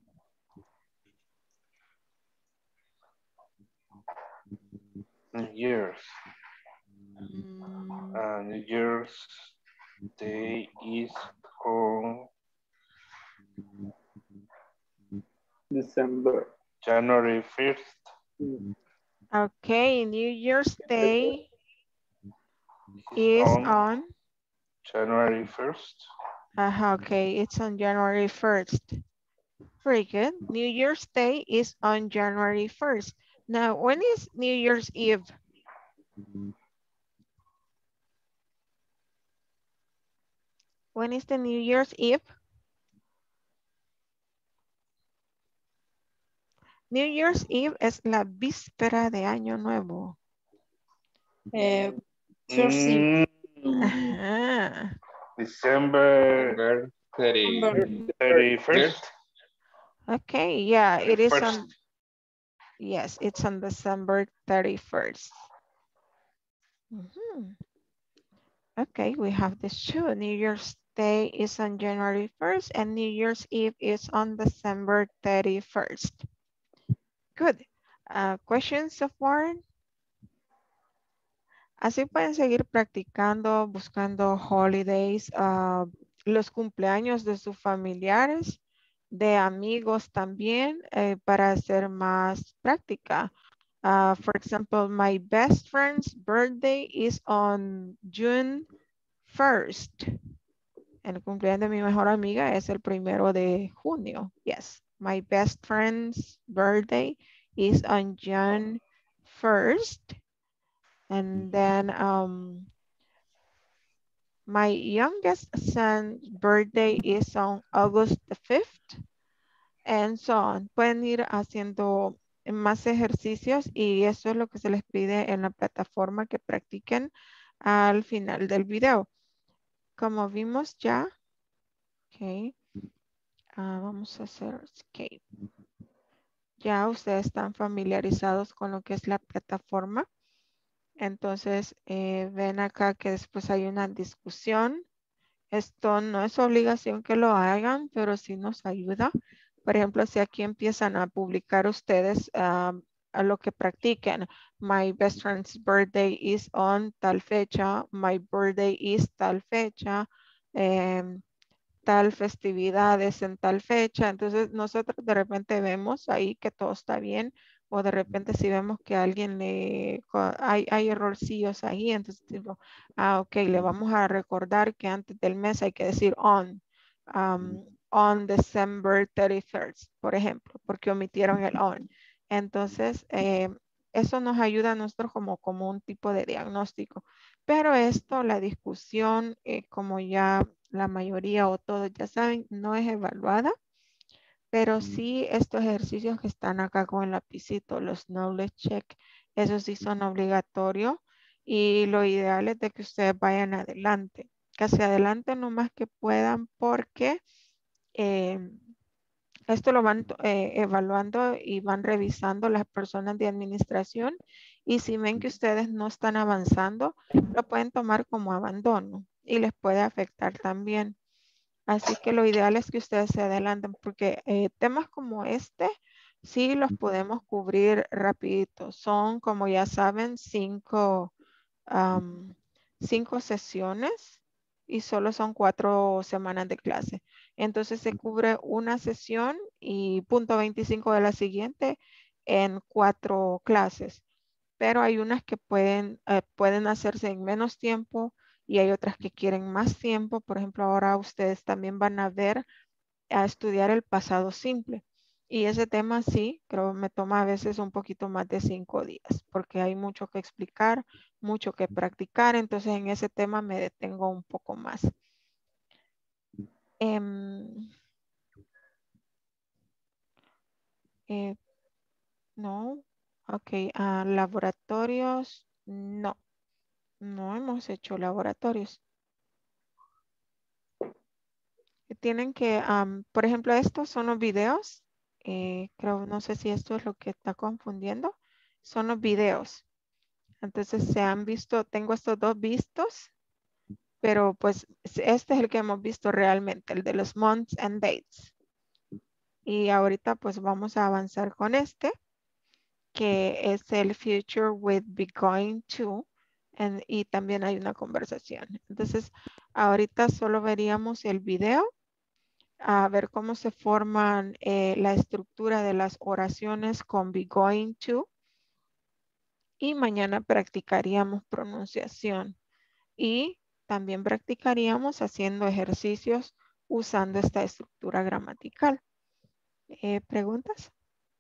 New Year's. Mm. Uh, New Year's Day is on December. January first. Okay, New Year's Day is on, on January first. Uh, okay, it's on January first. Very good. New Year's Day is on January first. Now, when is New Year's Eve? When is the New Year's Eve? New Year's Eve es la víspera de Año Nuevo. Eh, thirteen. Mm, Ajá. December thirty-first. Okay, yeah, it is thirty-first. on, yes, it's on December thirty-first. Mhm. Okay, we have this two. New Year's Day is on January first and New Year's Eve is on December thirty-first. Good. Uh, questions so far? Así pueden seguir practicando, buscando holidays, uh, los cumpleaños de sus familiares, de amigos también, eh, para hacer más práctica. Uh, for example, my best friend's birthday is on June first. El cumpleaños de mi mejor amiga es el primero de junio. Yes, my best friend's birthday is on June first. And then um, my youngest son's birthday is on August the fifth. And so on. Pueden ir haciendo más ejercicios y eso es lo que se les pide en la plataforma que practiquen al final del video. Como vimos ya, ok, uh, vamos a hacer escape. Ya ustedes están familiarizados con lo que es la plataforma. Entonces, eh, ven acá que después hay una discusión. Esto no es obligación que lo hagan, pero sí nos ayuda. Por ejemplo, si aquí empiezan a publicar ustedes um, a lo que practiquen. My best friend's birthday is on tal fecha. My birthday is tal fecha. Eh, tal festividades en tal fecha. Entonces nosotros de repente vemos ahí que todo está bien o de repente si vemos que a alguien le hay, hay errorcillos ahí, entonces digo, ah, ok, le vamos a recordar que antes del mes hay que decir on, um, on December thirty-first, por ejemplo, porque omitieron el on. Entonces, eh, eso nos ayuda a nosotros como, como un tipo de diagnóstico. Pero esto, la discusión, eh, como ya la mayoría o todos ya saben, no es evaluada, pero sí estos ejercicios que están acá con el lapicito, los knowledge check, esos sí son obligatorios y lo ideal es de que ustedes vayan adelante, que hacia adelante lo más que puedan porque eh, esto lo van eh, evaluando y van revisando las personas de administración y si ven que ustedes no están avanzando, lo pueden tomar como abandono y les puede afectar también. Así que lo ideal es que ustedes se adelanten porque eh, temas como este sí los podemos cubrir rapidito. Son, como ya saben, cinco, um, cinco sesiones y solo son cuatro semanas de clase. Entonces se cubre una sesión y punto veinticinco de la siguiente en cuatro clases. Pero hay unas que pueden, eh, pueden hacerse en menos tiempo y hay otras que quieren más tiempo. Por ejemplo, ahora ustedes también van a ver, a estudiar el pasado simple. Y ese tema sí, creo me toma a veces un poquito más de cinco días porque hay mucho que explicar, mucho que practicar. Entonces en ese tema me detengo un poco más. Um, eh, no, ok, uh, laboratorios, no, no hemos hecho laboratorios. Tienen que, um, por ejemplo, estos son los videos. Eh, creo, no sé si esto es lo que está confundiendo. Son los videos. Entonces se han visto, tengo estos dos vistos, pero pues este es el que hemos visto realmente, el de los months and dates. Y ahorita pues vamos a avanzar con este, que es el future with be going to, and, y también hay una conversación. Entonces, ahorita solo veríamos el video, a ver cómo se forman eh, la estructura de las oraciones con be going to, y mañana practicaríamos pronunciación y también practicaríamos haciendo ejercicios usando esta estructura gramatical. Eh, ¿Preguntas?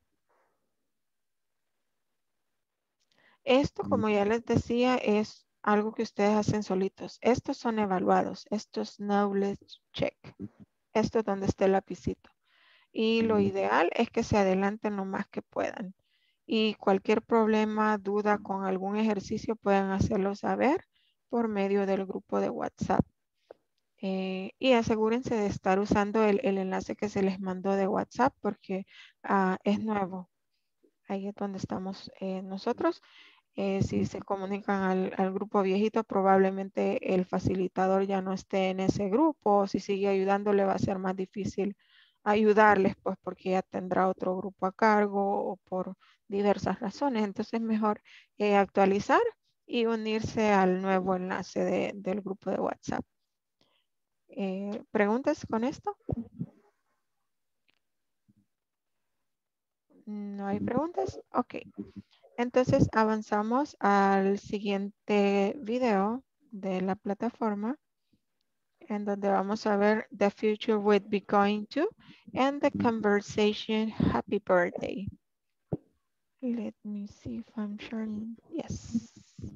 Esto, como ya les decía, es algo que ustedes hacen solitos. Estos son evaluados. Esto es knowledge check. Esto es donde está el lapicito. Y lo ideal es que se adelanten lo más que puedan. Y cualquier problema, duda con algún ejercicio pueden hacerlo saber por medio del grupo de WhatsApp. Eh, y asegúrense de estar usando el, el enlace que se les mandó de WhatsApp porque uh, es nuevo. Ahí es donde estamos eh, nosotros. Eh, si se comunican al, al grupo viejito, probablemente el facilitador ya no esté en ese grupo. Si sigue ayudándole va a ser más difícil ayudarles, pues porque ya tendrá otro grupo a cargo o por diversas razones. Entonces es mejor eh, actualizar y unirse al nuevo enlace de, del grupo de WhatsApp. Eh, ¿Preguntas con esto? ¿No hay preguntas? Ok. Entonces avanzamos al siguiente video de la plataforma en donde vamos a ver the future would be going to and the conversation happy birthday. Let me see if I'm sharing. Yes.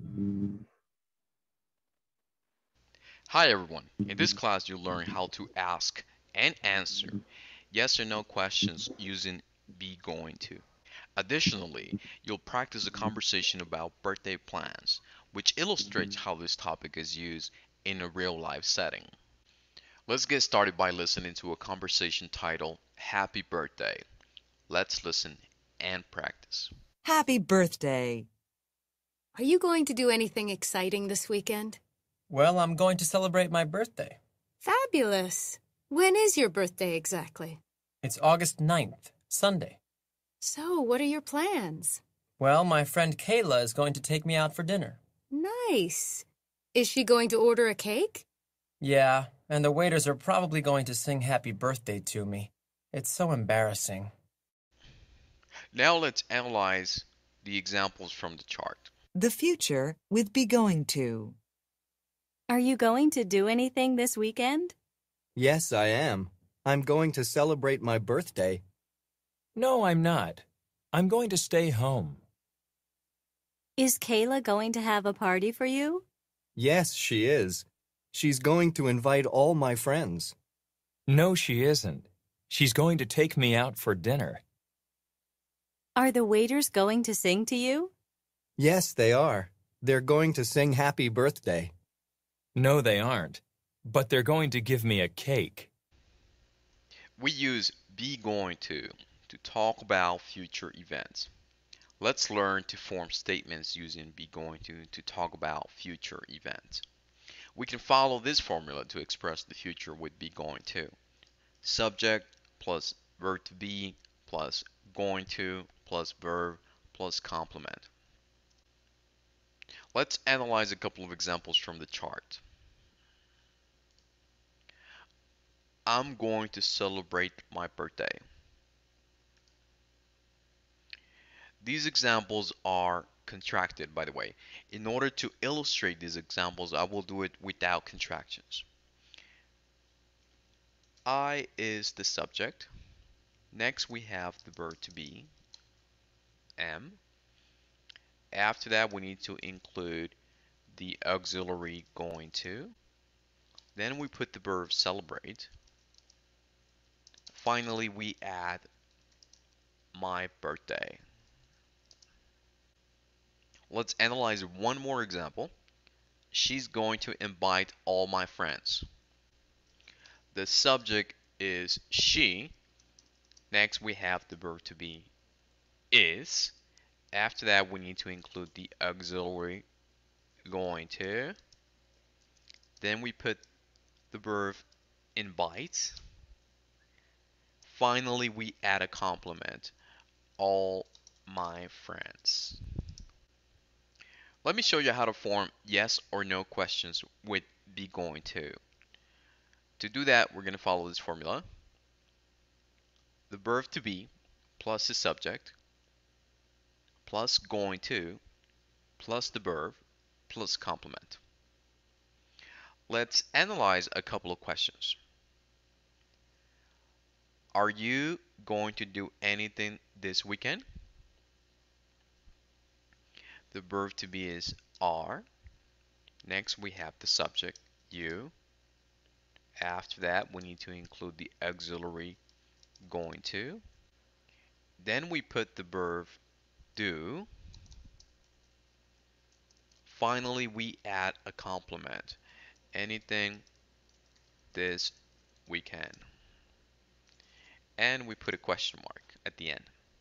Hi everyone. In this class you'll learn how to ask and answer yes or no questions using be going to. Additionally, you'll practice a conversation about birthday plans, which illustrates how this topic is used in a real-life setting. Let's get started by listening to a conversation titled Happy Birthday. Let's listen and practice. Happy birthday. Are you going to do anything exciting this weekend? Well, I'm going to celebrate my birthday. Fabulous. When is your birthday exactly? It's August ninth, Sunday. So, what are your plans? Well, my friend Kayla is going to take me out for dinner. Nice. Is she going to order a cake? Yeah, and the waiters are probably going to sing happy birthday to me. It's so embarrassing. Now let's analyze the examples from the chart. The future with be going to. Are you going to do anything this weekend? Yes, I am. I'm going to celebrate my birthday. No, I'm not. I'm going to stay home. Is Kayla going to have a party for you? Yes, she is. She's going to invite all my friends. No, she isn't. She's going to take me out for dinner. Are the waiters going to sing to you? Yes, they are. They're going to sing happy birthday. No, they aren't. But they're going to give me a cake. We use be going to to talk about future events. Let's learn to form statements using be going to to talk about future events. We can follow this formula to express the future with be going to. Subject plus verb to be plus going to plus verb plus complement. Let's analyze a couple of examples from the chart. I'm going to celebrate my birthday. These examples are contracted, by the way. In order to illustrate these examples, I will do it without contractions. I is the subject. Next, we have the verb to be, am. After that, we need to include the auxiliary going to. Then we put the verb celebrate. Finally, we add my birthday. Let's analyze one more example. She's going to invite all my friends. The subject is she. Next, we have the verb to be is. After that, we need to include the auxiliary going to. Then we put the verb invite. Finally, we add a complement. All my friends. Let me show you how to form yes or no questions with be going to. To do that, we're going to follow this formula. The verb to be plus the subject plus going to plus the verb plus complement. Let's analyze a couple of questions. Are you going to do anything this weekend? The verb to be is are. Next, we have the subject, you. After that, we need to include the auxiliary, going to. Then we put the verb, do. Finally, we add a complement. Anything this weekend. And we put a question mark at the end.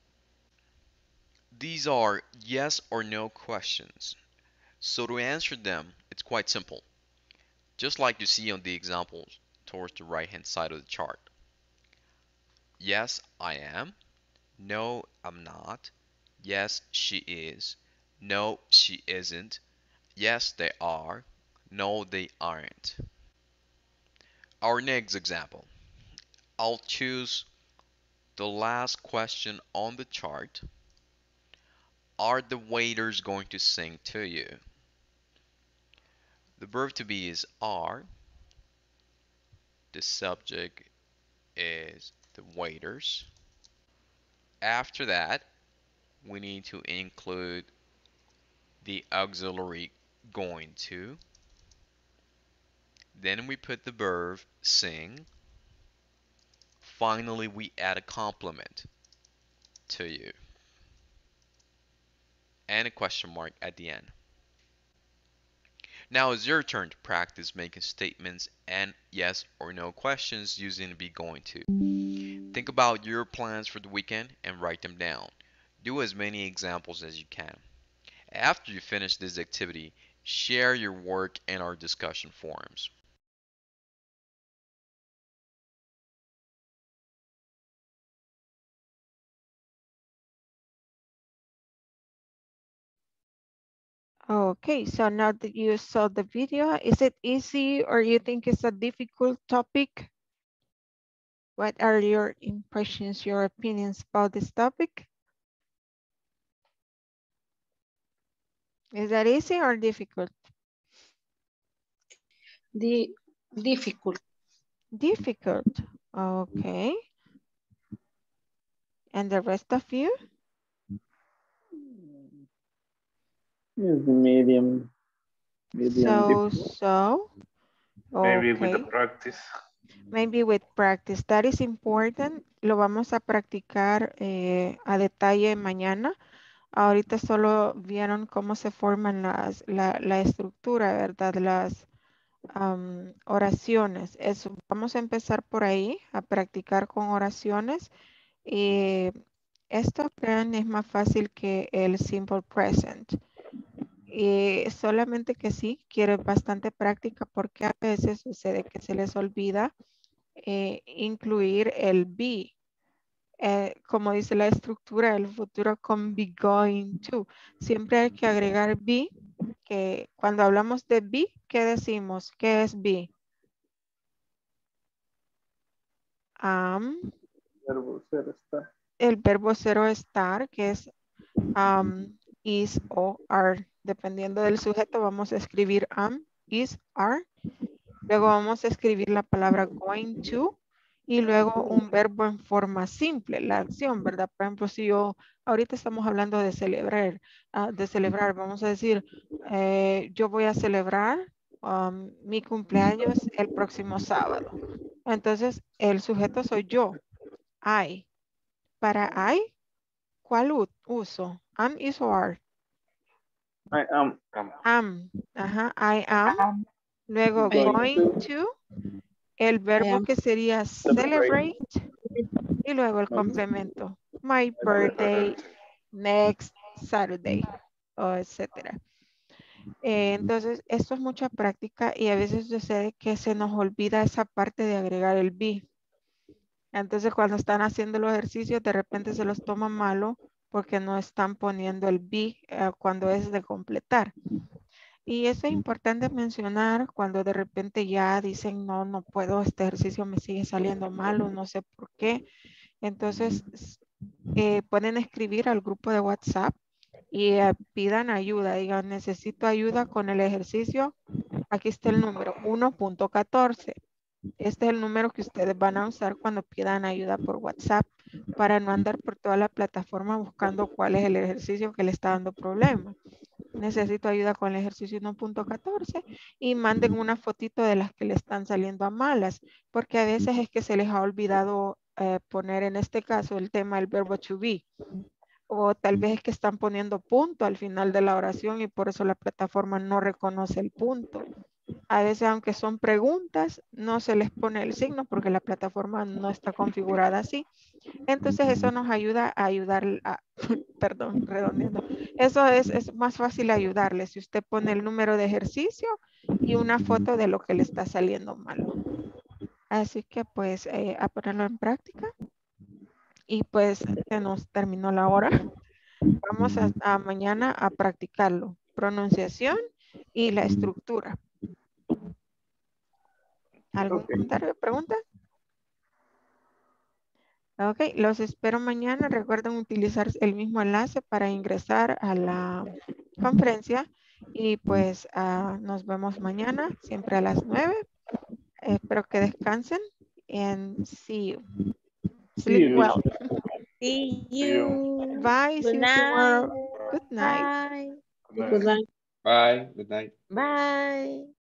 These are yes or no questions. So to answer them, it's quite simple. Just like you see on the examples towards the right hand side of the chart. Yes, I am. No, I'm not. Yes, she is. No, she isn't. Yes, they are. No, they aren't. Our next example. I'll choose the last question on the chart. Are the waiters going to sing to you? The verb to be is are. The subject is the waiters. After that, we need to include the auxiliary going to. Then we put the verb sing. Finally, we add a complement, to you. And a question mark at the end. Now it's your turn to practice making statements and yes or no questions using be going to. Think about your plans for the weekend and write them down. Do as many examples as you can. After you finish this activity, share your work in our discussion forums. Okay, so now that you saw the video, is it easy or you think it's a difficult topic? What are your impressions, your opinions about this topic? Is that easy or difficult? The difficult. Difficult, okay. And the rest of you? Is the medium. medium So, difficult. so. Maybe Okay. with the practice. Maybe with practice. That is important. Lo vamos a practicar eh, a detalle mañana. Ahorita solo vieron cómo se forman las, la, la estructura, ¿verdad? Las um, oraciones. Eso, vamos a empezar por ahí, a practicar con oraciones. Y esto, crean, es más fácil que el simple present. Y solamente que sí, quiere bastante práctica porque a veces sucede que se les olvida eh, incluir el be. Eh, como dice la estructura del futuro con be going to. Siempre hay que agregar be, que cuando hablamos de be, ¿qué decimos? ¿Qué es be? Am. Verbo ser estar. El verbo ser o estar, que es um, is o are. Dependiendo del sujeto, vamos a escribir am, is, are. Luego vamos a escribir la palabra going to. Y luego un verbo en forma simple, la acción, ¿verdad? Por ejemplo, si yo, ahorita estamos hablando de celebrar, uh, de celebrar, vamos a decir, eh, yo voy a celebrar um, mi cumpleaños el próximo sábado. Entonces, el sujeto soy yo, I. Para I, ¿cuál uso? Am, is o are? I am. Am, ajá, I am. Luego Going going to. to. El verbo que sería celebrate, y luego el Next. complemento. My birthday, next Saturday, o etcétera. Eh, entonces, esto es mucha práctica y a veces sucede que se nos olvida esa parte de agregar el be. Entonces cuando están haciendo los ejercicios de repente se los toman malo porque no están poniendo el be eh, cuando es de completar. Y eso es importante mencionar cuando de repente ya dicen no, no puedo, este ejercicio me sigue saliendo malo, no sé por qué. Entonces eh, pueden escribir al grupo de WhatsApp y eh, pidan ayuda, digan necesito ayuda con el ejercicio. Aquí está el número uno punto catorce. Este es el número que ustedes van a usar cuando pidan ayuda por WhatsApp para no andar por toda la plataforma buscando cuál es el ejercicio que le está dando problema. Necesito ayuda con el ejercicio uno punto catorce y manden una fotito de las que le están saliendo a malas, porque a veces es que se les ha olvidado eh, poner en este caso el tema del verbo to be. O tal vez es que están poniendo punto al final de la oración y por eso la plataforma no reconoce el punto. A veces, aunque son preguntas, no se les pone el signo porque la plataforma no está configurada así. Entonces, eso nos ayuda a ayudar a, perdón, redondeando. Eso es, es más fácil ayudarle si usted pone el número de ejercicio y una foto de lo que le está saliendo malo. Así que, pues, eh, a ponerlo en práctica. Y pues, se nos terminó la hora. Vamos a, a mañana a practicarlo. Pronunciación y la estructura. ¿Algún Okay. comentario, pregunta? Ok, los espero mañana. Recuerden utilizar el mismo enlace para ingresar a la conferencia. Y pues uh, nos vemos mañana, siempre a las nueve. Espero que descansen. And see you. Sleep you. well. See you. Bye. Good See you night. tomorrow. Good night. Bye. Good night. Bye. Good night. Bye.